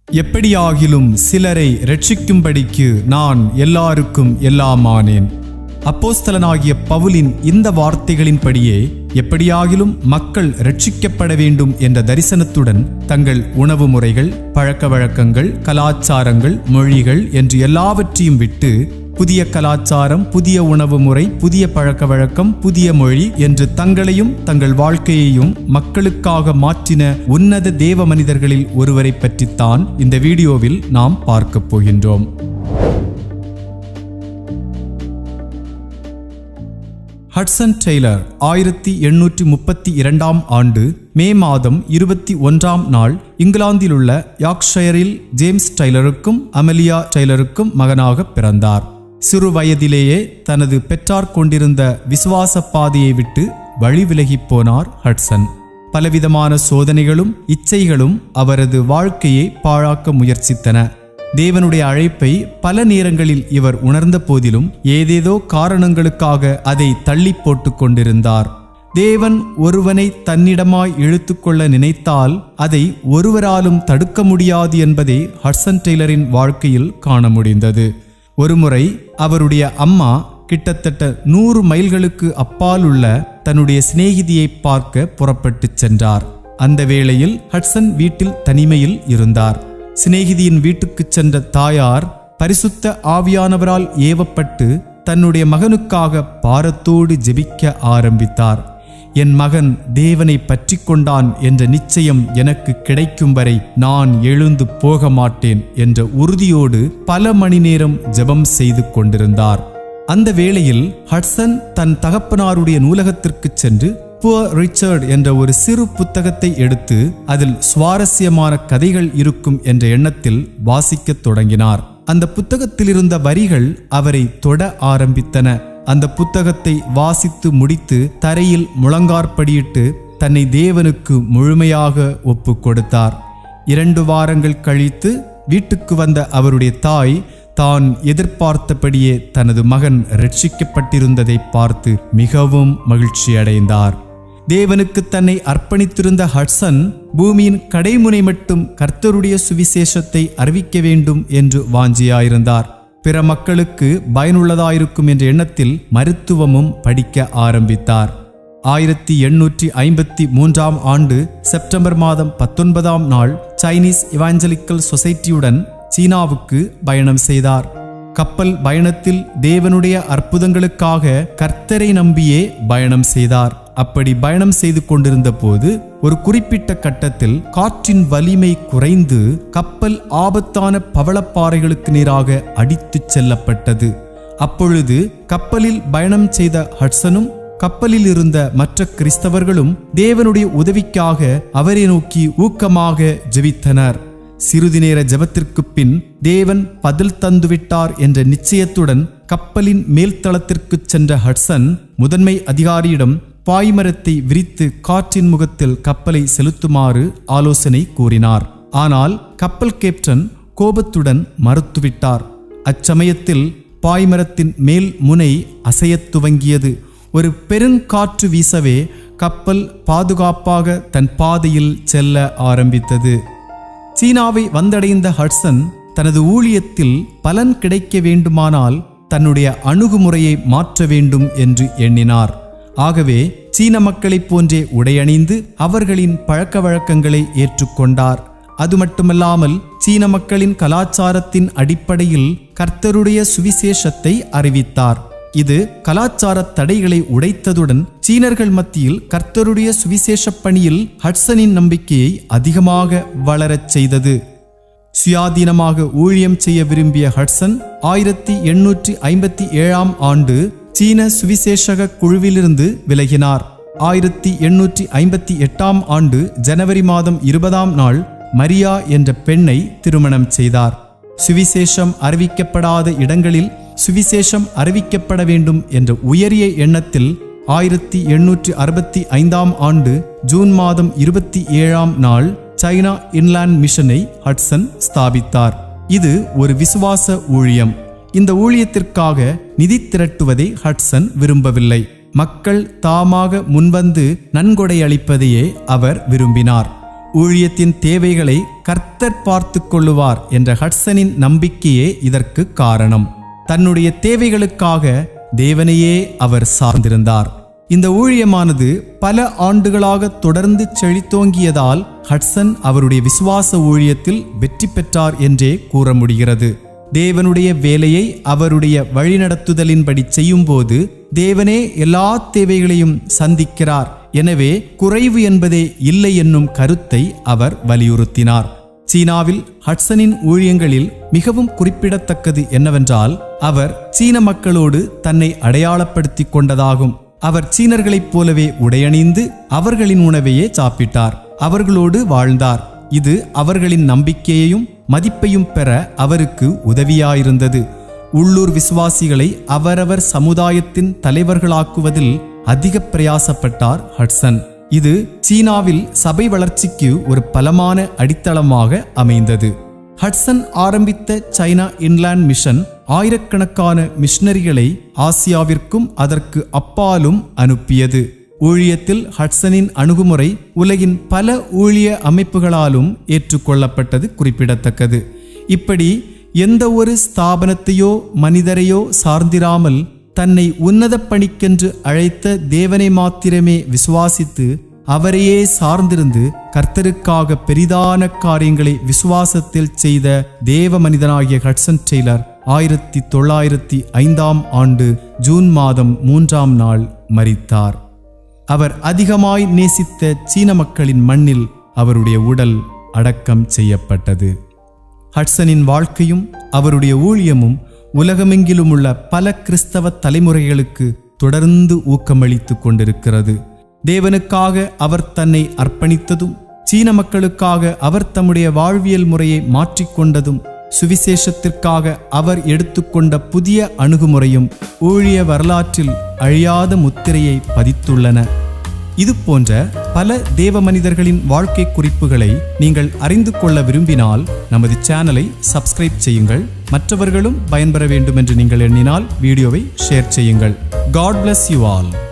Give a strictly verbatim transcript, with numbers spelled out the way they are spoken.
எப்படியாகிலும் சிலரை இரட்சிக்கும்படிக்கு நான் எல்லாருக்கும் எல்லாமானேன். அப்போஸ்தலனாகிய பவுலின் இந்த வார்த்தைகளின்படியே எப்படியாகிலும் மக்கள் இரட்சிக்கப்பட வேண்டும் என்ற தரிசனத்துடன் தங்கள் உணவு முறைகள், பழக்க வழக்கங்கள், கலாச்சாரங்கள், மொழிகள் என்று எல்லாவற்றையும் விட்டு புதிய கலாச்சாரம், புதிய உணவு முறை, புதிய பழக்க வழக்கம், புதிய மொழி என்று தங்களையும் தங்கள் வாழ்க்கையையும் மக்களுக்காக மாற்றின உன்னத தேவ மனிதர்களில் ஒருவரை பற்றித்தான் இந்த வீடியோவில் நாம் பார்க்க போகின்றோம். ஹட்சன் டெய்லர் ஆயிரத்தி எண்ணூற்றி முப்பத்தி இரண்டாம் ஆண்டு மே மாதம் இருபத்தி ஒன்றாம் நாள் இங்கிலாந்தில் உள்ள யார்க்ஷயரில் ஜேம்ஸ் டெய்லருக்கும் அமெலியா டெய்லருக்கும் மகனாக பிறந்தார். சிறு வயதிலேயே தனது பெற்றார் கொண்டிருந்த விசுவாச பாதையை விட்டு வழி விலகி போனார் ஹட்சன். பலவிதமான சோதனைகளும் இச்சைகளும் அவரது வாழ்க்கையை பாழாக்க முயற்சித்தன. தேவனுடைய அழைப்பை பல நேரங்களில் இவர் உணர்ந்த போதிலும் ஏதேதோ காரணங்களுக்காக அதை தள்ளி போட்டு கொண்டிருந்தார். தேவன் ஒருவனை தன்னிடமாய் இழுத்து கொள்ள நினைத்தால் அதை ஒருவராலும் தடுக்க முடியாது என்பதை ஹட்சன் டெய்லரின் வாழ்க்கையில் காண முடிந்தது. ஒருமுறை அவருடைய அம்மா கிட்டத்தட்ட நூறு மைல்களுக்கு அப்பால் உள்ள தன்னுடைய சிநேகிதியை பார்க்க புறப்பட்டு சென்றார். அந்த வேளையில் ஹட்சன் வீட்டில் தனிமையில் இருந்தார். சிநேகிதியின் வீட்டுக்கு சென்ற தாயார் பரிசுத்த ஆவியானவரால் ஏவப்பட்டு தன்னுடைய மகனுக்காக பாரத்தோடு ஜெபிக்க ஆரம்பித்தார். என் மகன் தேவனை பற்றி கொண்டான் என்ற நிச்சயம் எனக்கு கிடைக்கும் வரை நான் எழுந்து போக மாட்டேன் என்ற உறுதியோடு பல மணி நேரம் ஜெபம் செய்து கொண்டிருந்தார். அந்த வேளையில் ஹட்சன் தன் தகப்பனாருடைய நூலகத்திற்கு சென்று புவர் ரிச்சர்ட் என்ற ஒரு சிறு புத்தகத்தை எடுத்து அதில் சுவாரஸ்யமான கதைகள் இருக்கும் என்ற எண்ணத்தில் வாசிக்கத் தொடங்கினார். அந்த புத்தகத்தில் இருந்த வரிகள் அவரை தொட ஆரம்பித்தன. அந்த புத்தகத்தை வாசித்து முடித்து தரையில் முழங்காற்படியிட்டு தன்னை தேவனுக்கு முழுமையாக ஒப்பு கொடுத்தார். இரண்டு வாரங்கள் கழித்து வீட்டுக்கு வந்த அவருடைய தாய் தான் எதிர்பார்த்தபடியே தனது மகன் ரட்சிக்கப்பட்டிருந்ததை பார்த்து மிகவும் மகிழ்ச்சி அடைந்தார். தேவனுக்கு தன்னை அர்ப்பணித்திருந்த ஹட்சன் பூமியின் கடைமுனை மட்டும் கர்த்தருடைய சுவிசேஷத்தை அறிவிக்க வேண்டும் என்று வாஞ்சியாயிருந்தார். பிற மக்களுக்கு பயனுள்ளதாயிருக்கும் என்ற எண்ணத்தில் மருத்துவமும் படிக்க ஆரம்பித்தார். ஆயிரத்தி எண்ணூற்றி ஐம்பத்தி மூன்றாம் ஆண்டு செப்டம்பர் மாதம் பத்தொன்பதாம் நாள் சைனீஸ் இவாஞ்சலிக்கல் சொசைட்டியுடன் சீனாவுக்கு பயணம் செய்தார். கப்பல் பயணத்தில் தேவனுடைய அற்புதங்களுக்காக கர்த்தரை நம்பியே பயணம் செய்தார். அப்படி பயணம் செய்து கொண்டிருந்த போது ஒரு குறிப்பிட்ட கட்டத்தில் காற்றின் வலிமை குறைந்து கப்பல் ஆபத்தான பவளப்பாறைகளுக்கு நேராக அடித்துச் செல்லப்பட்டது. அப்பொழுது கப்பலில் பயணம் செய்த ஹட்சனும் கப்பலில் இருந்த மற்ற கிறிஸ்தவர்களும் தேவனுடைய உதவிக்காக அவரை நோக்கி ஊக்கமாக ஜெபித்தனர். சிறிது நேர ஜெபத்திற்கு பின் தேவன் பதில் தந்துவிட்டார் என்ற நிச்சயத்துடன் கப்பலின் மேல்தளத்திற்கு சென்ற ஹட்சன் முதன்மை அதிகாரியிடம் பாய்மரத்தை விரித்து காற்றின் முகத்தில் கப்பலை செலுத்துமாறு ஆலோசனை கூறினார். ஆனால் கப்பல் கேப்டன் கோபத்துடன் மறுத்துவிட்டார். அச்சமயத்தில் பாய்மரத்தின் மேல் முனை அசையத் துவங்கியது. ஒரு பெருங்காற்று வீசவே கப்பல் பாதுகாப்பாக தன் பாதையில் செல்ல ஆரம்பித்தது. சீனாவை வந்தடைந்த ஹட்சன் தனது ஊழியத்தில் பலன் கிடைக்க வேண்டுமானால் தன்னுடைய அணுகுமுறையை மாற்ற வேண்டும் என்று எண்ணினார். ஆகவே சீன மக்களைப் போன்றே உடையணிந்து அவர்களின் பழக்க வழக்கங்களை ஏற்றுக்கொண்டார். அது மட்டுமல்லாமல் சீன மக்களின் கலாச்சாரத்தின் அடிப்படையில் கர்த்தருடைய சுவிசேஷத்தை அறிவித்தார். இது கலாச்சார தடைகளை உடைத்ததுடன் சீனர்கள் மத்தியில் கர்த்தருடைய சுவிசேஷ பணியில் ஹட்சனின் நம்பிக்கையை அதிகமாக வளரச் செய்தது. சுயாதீனமாக ஊழியம் செய்ய விரும்பிய ஹட்சன் ஆயிரத்தி எண்ணூற்றி ஐம்பத்தி ஏழாம் ஆண்டு சீன சுவிசேஷக குழுவிலிருந்து விலகினார். ஆயிரத்தி எண்ணூற்றி ஐம்பத்தி எட்டாம் ஆண்டு ஜனவரி மாதம் இருபதாம் நாள் மரியா என்ற பெண்ணை திருமணம் செய்தார். சுவிசேஷம் அறிவிக்கப்படாத இடங்களில் சுவிசேஷம் அறிவிக்கப்பட வேண்டும் என்ற உயரிய எண்ணத்தில் ஆயிரத்தி எண்ணூற்றி அறுபத்தி ஐந்தாம் ஆண்டு ஜூன் மாதம் இருபத்தி ஏழாம் நாள் சைனா இன்லாண்ட் மிஷனை ஹட்சன் ஸ்தாபித்தார். இது ஒரு விசுவாச ஊழியம். இந்த ஊழியத்திற்காக நிதி திரட்டுவதை ஹட்சன் விரும்பவில்லை. மக்கள் தாமாக முன்வந்து நன்கொடை அளிப்பதையே அவர் விரும்பினார். ஊழியத்தின் தேவைகளை கர்த்தர் பார்த்து கொள்ளுவார் என்ற ஹட்சனின் நம்பிக்கையே இதற்கு காரணம். தன்னுடைய தேவைகளுக்காக தேவனையே அவர் சார்ந்திருந்தார். இந்த ஊழியமானது பல ஆண்டுகளாக தொடர்ந்து செழித்தோங்கியதால் ஹட்சன் அவருடைய விசுவாச ஊழியத்தில் வெற்றி பெற்றார் என்றே கூற முடிகிறது. தேவனுடைய வேலையை அவருடைய வழிநடத்துதலின்படி செய்யும்போது தேவனே எல்லா தேவைகளையும் சந்திக்கிறார். எனவே குறைவு என்பதே இல்லை என்னும் கருத்தை அவர் வலியுறுத்தினார். சீனாவில் ஹட்சனின் ஊழியங்களில் மிகவும் குறிப்பிடத்தக்கது என்னவென்றால் அவர் சீன மக்களோடு தன்னை அடையாளப்படுத்தி கொண்டதாகும். அவர் சீனர்களைப் போலவே உடையணிந்து அவர்களின் உணவையே சாப்பிட்டார், அவர்களோடு வாழ்ந்தார். இது அவர்களின் நம்பிக்கையையும் மதிப்பையும் பெற அவருக்கு உதவியாயிருந்தது. உள்ளூர் விசுவாசிகளை அவரவர் சமுதாயத்தின் தலைவர்களாக்குவதில் அதிக பிரயாசப்பட்டார் ஹட்சன். இது சீனாவில் சபை வளர்ச்சிக்கு ஒரு பலமான அடித்தளமாக அமைந்தது. ஹட்சன் ஆரம்பித்த சைனா இன்லாண்ட் மிஷன் ஆயிரக்கணக்கான மிஷனரிகளை ஆசியாவிற்கும் அதற்கு அப்பாலும் அனுப்பியது. ஊழியத்தில் ஹட்சனின் அணுகுமுறை உலகின் பல ஊழிய அமைப்புகளாலும் ஏற்றுக்கொள்ளப்பட்டது குறிப்பிடத்தக்கது. இப்படி எந்த ஒரு ஸ்தாபனத்தையோ மனிதரையோ சார்ந்திராமல் தன்னை உன்னத பணிக்கென்று அழைத்த தேவனை மாத்திரமே விசுவாசித்து அவரையே சார்ந்திருந்து கர்த்தருக்காக பெரிதான காரியங்களை விசுவாசத்தில் செய்த தேவ மனிதனாகிய ஹட்சன் டெய்லர் ஆயிரத்தி தொள்ளாயிரத்தி ஐந்தாம் ஆண்டு ஜூன் மாதம் மூன்றாம் நாள் மரித்தார். அவர் அதிகமாய் நேசித்த சீன மக்களின் மண்ணில் அவருடைய உடல் அடக்கம் செய்யப்பட்டது. ஹட்சனின் வாழ்க்கையும் அவருடைய ஊழியமும் உலகமெங்கிலும் உள்ள பல கிறிஸ்தவ தலைமுறைகளுக்கு தொடர்ந்து ஊக்கமளித்து கொண்டிருக்கிறது. தேவனுக்காக அவர் தன்னை அர்ப்பணித்ததும், சீன மக்களுக்காக அவர் தம்முடைய வாழ்வியல் முறையை மாற்றிக்கொண்டதும், சுவிசேஷத்திற்காக அவர் எடுத்துக்கொண்ட புதிய அணுகுமுறையும் ஊழிய வரலாற்றில் அழியாத முத்திரையை பதித்துள்ளன. இது போன்ற பல தேவ மனிதர்களின் வாழ்க்கை குறிப்புகளை நீங்கள் அறிந்து கொள்ள விரும்பினால் நமது சேனலை சப்ஸ்கிரைப் செய்யுங்கள். மற்றவர்களும் பயன்பெற வேண்டும் என்று நீங்கள் எண்ணினால் வீடியோவை ஷேர் செய்யுங்கள். God bless you all.